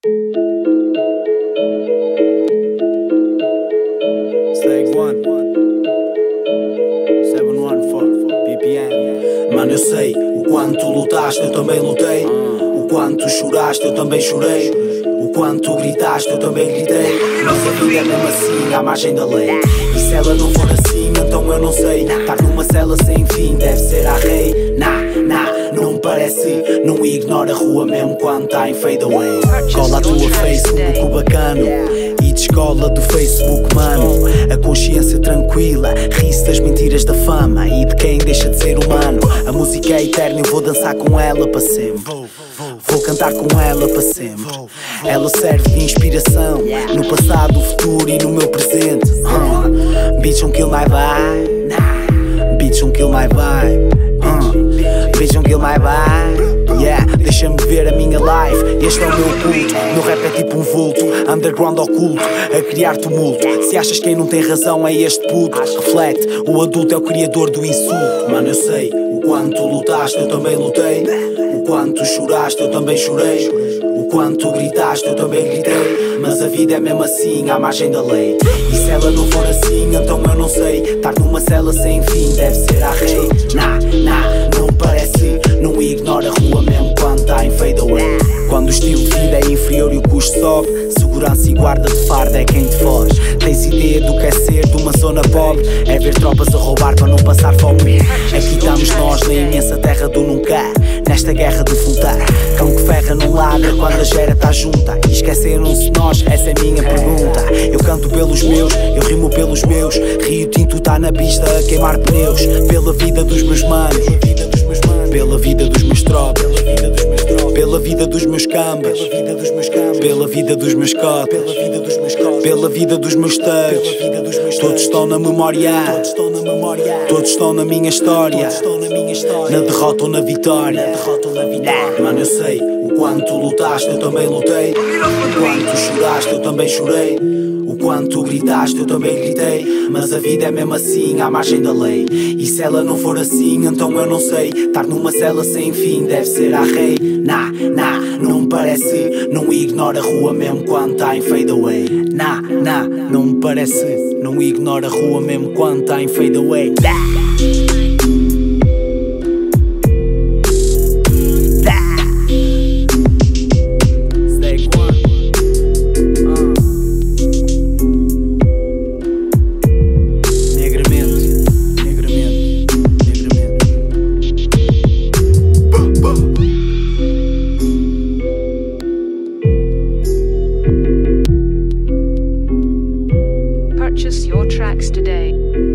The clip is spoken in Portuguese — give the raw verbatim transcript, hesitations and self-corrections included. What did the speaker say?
Stag one sete um quatro B P M. Mano, eu sei o quanto lutaste, eu também lutei. O quanto choraste, eu também chorei. O quanto gritaste, eu também gritei. Mas a vida é mesmo assim, à margem da lei. E se ela não for assim, então eu não sei. Estar numa cela sem fim, deve ser a rei. Nah, nah, não me parece. Não ignora a rua mesmo quando está em fade away. Cola a tua face como o bacano e descola do Facebook, mano. A consciência tranquila, ri-se das mentiras da fama e de quem deixa de ser humano. A música é eterna, eu vou dançar com ela para sempre. Vou cantar com ela para sempre. Ela serve de inspiração no passado, no futuro e no meu presente. uh. Bitch don't kill my vibe. Bitch don't kill my vibe. uh. Bitch don't kill my vibe. Yeah, deixa-me ver a minha life. Este é o meu culto. Meu rap é tipo um vulto, underground oculto, a criar tumulto. Se achas que quem não tem razão é este puto, reflete, o adulto é o criador do insulto. Mano, eu sei o quanto lutaste, eu também lutei. O quanto choraste, eu também chorei. O quanto gritaste, eu também gritei. Mas a vida é mesmo assim, à margem da lei. E se ela não for assim, então eu não sei. Estar numa cela sem fim, deve ser a rei. Nah, nah, não parece. Não ignora a rua mesmo quando está em fade away. Quando o estilo de vida é inferior e o custo sobe, segurança e guarda de farda é quem te foge. Tens ideia do que é ser de uma zona pobre? É ver tropas a roubar para não passar fome. Aqui estamos nós na imensa terra do nunca, nesta guerra de voltar. Cão que ferra não ladra quando a gera está junta. E esqueceram-se de nós? Essa é a minha pergunta. Eu canto pelos meus, eu rimo pelos meus. Rio Tinto está na pista a queimar pneus. Pela vida dos meus manos, pela vida dos meus tropas, pela vida dos meus cambas, pela vida dos meus cotas, pela vida dos meus thugs. Todos estão na memória, todos estão na minha história, na derrota ou na vitória. Mano, eu sei o quanto lutaste, eu também lutei. O quanto choraste, eu também chorei. O quanto gritaste, eu também gritei. Mas a vida é mesmo assim, à margem da lei. E se ela não for assim, então eu não sei. Estar numa cela sem fim, deve ser a rei. Nah, nah, não me parece. Não ignora a rua mesmo quando está em fade away. Nah, nah, não me parece. Não ignora a rua mesmo quando está em fade away. Purchase your tracks today.